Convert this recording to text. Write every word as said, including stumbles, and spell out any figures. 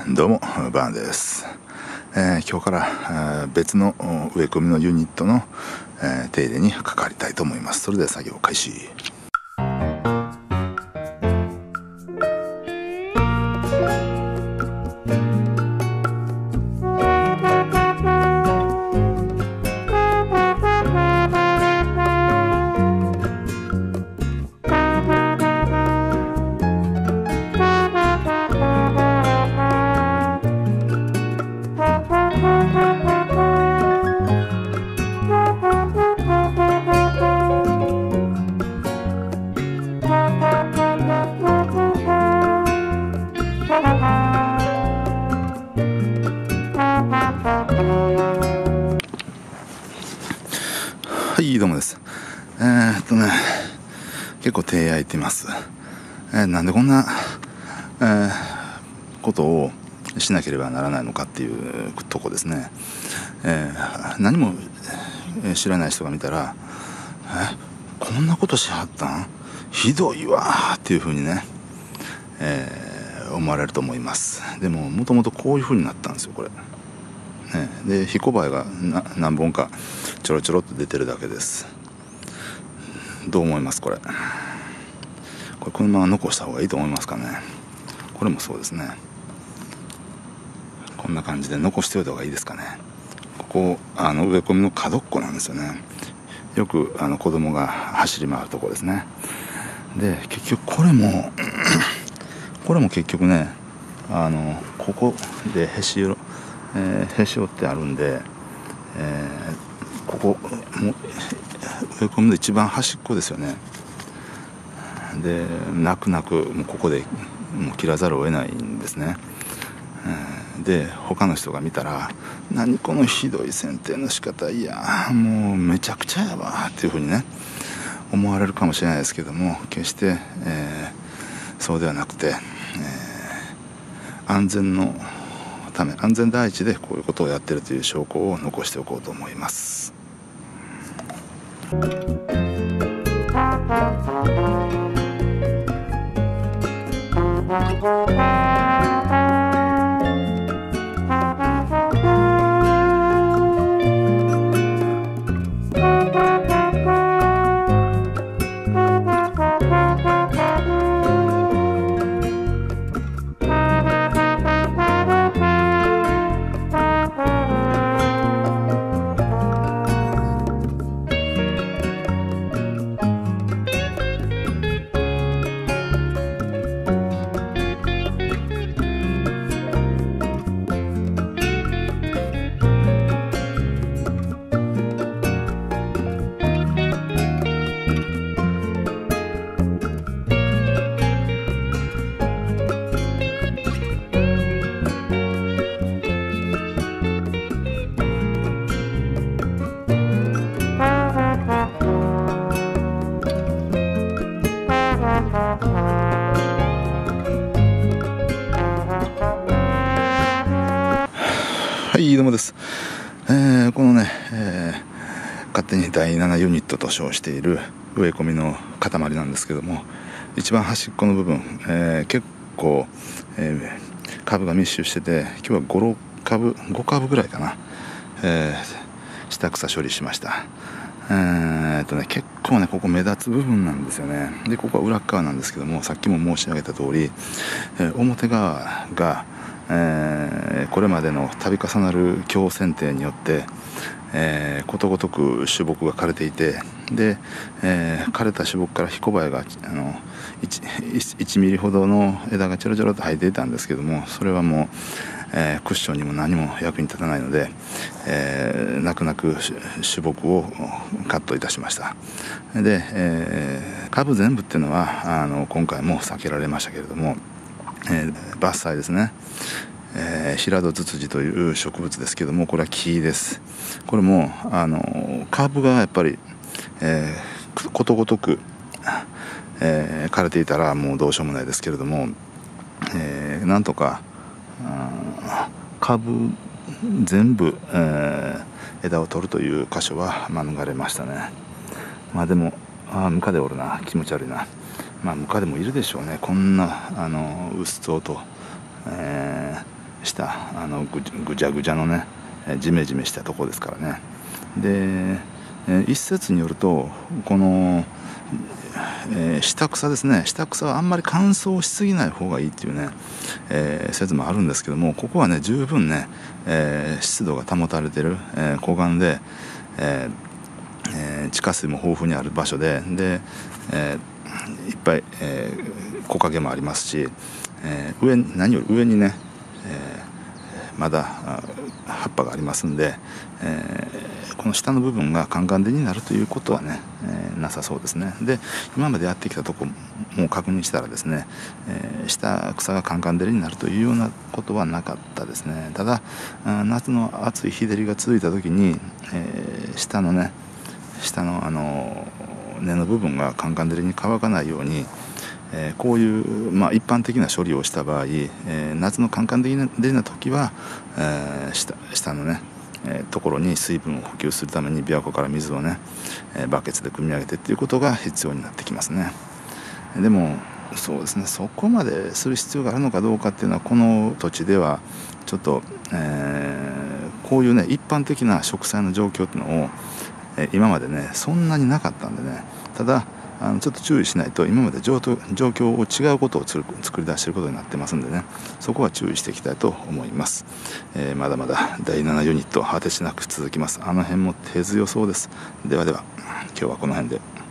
どうもバーンです。えー、今日から、えー、別の植え込みのユニットの、えー、手入れに関わりたいと思います。それでは作業開始。はい、どうもです。えー、っとね、結構手焼いてます。えー、なんでこんな、えー、ことをしなければならないのかっていうとこですね。えー、何も知らない人が見たら、え、こんなことしはったん？ひどいわーっていう風にね、えー、思われると思います。でも、もともとこういう風になったんですよ、これ。ね、で、ひこばえがな何本かちょろちょろっと出てるだけです。どう思います？これこれこのまま残した方がいいと思いますかね。これもそうですね。こんな感じで残しておいた方がいいですかね。ここあの植え込みの角っこなんですよね。よくあの子供が走り回るところですね。で、結局これもこれも結局ね、あのここでへし折えー、へし折ってあるんで、えー、ここもう植え込みの一番端っこですよね。で、泣く泣くもうここでもう切らざるを得ないんですね。えー、で、他の人が見たら「何このひどい剪定の仕方、いやもうめちゃくちゃやわ」っていうふうにね思われるかもしれないですけども、決して、えー、そうではなくて、えー、安全のため安全第一でこういうことをやっているという証拠を残しておこうと思います。はい、どうもです。えー、このね、えー、勝手にだいななユニットと称している植え込みの塊なんですけども、一番端っこの部分、えー、結構、えー、株が密集してて、今日はご、ろっかぶごかぶぐらいかな、えー、下草処理しました。えーっとね、結構ねここ目立つ部分なんですよね。で、ここは裏側なんですけども、さっきも申し上げた通り、えー、表側がえー、これまでの度重なる強剪定によって、えー、ことごとく種木が枯れていて、で、えー、枯れた種木からひこばえがあの 1, いちミリほどの枝がちょろちょろと生えていたんですけども、それはもう、えー、クッションにも何も役に立たないので、えー、泣く泣く種木をカットいたしました。で、えー、株全部っていうのはあの今回も避けられましたけれども、えー、伐採ですね。えー、平戸ツツジという植物ですけども、これは木です。これもあの株がやっぱり、えー、ことごとく、えー、枯れていたらもうどうしようもないですけれども、えー、なんとか株全部、えー、枝を取るという箇所は免れましたね。まあでも、あムカデおるな、気持ち悪いな。まあムカデもいるでしょうね。こんなあのうっそうと、えしたあのぐぐちゃぐちゃのねジメジメしたところですからね。で、え一説によるとこの、えー、下草ですね、下草はあんまり乾燥しすぎない方がいいっていうね、えー、説もあるんですけども、ここはね十分ね、えー、湿度が保たれてる、えー、湖岸で、えーえー、地下水も豊富にある場所で、で、えー、いっぱい、えー、木陰もありますし、えー、上何より上にね、えー、まだ葉っぱがありますんで、えー、この下の部分がカンカン照りになるということはね、えー、なさそうですね。で今までやってきたとこも確認したらですね、えー、下草がカンカン照りになるというようなことはなかったですね。ただ夏の暑い日照りが続いた時に、えー、下のね下のあの根の部分がカンカン照りに乾かないように、えー、こういう、まあ、一般的な処理をした場合、えー、夏のカンカン照りな時は、えー、下, 下のね、えー、ところに水分を補給するために琵琶湖から水をね、えー、バケツで汲み上げてっていうことが必要になってきますね。でもそうですね、そこまでする必要があるのかどうかっていうのはこの土地ではちょっと、えー、こういうね一般的な植栽の状況っていうのを、えー、今までねそんなになかったんでね、ただあのちょっと注意しないと今まで状況を違うことを作り出していることになってますんでね、そこは注意していきたいと思います。えー、まだまだだいななユニット果てしなく続きます。あの辺も手強そうです。ではでは今日はこの辺で。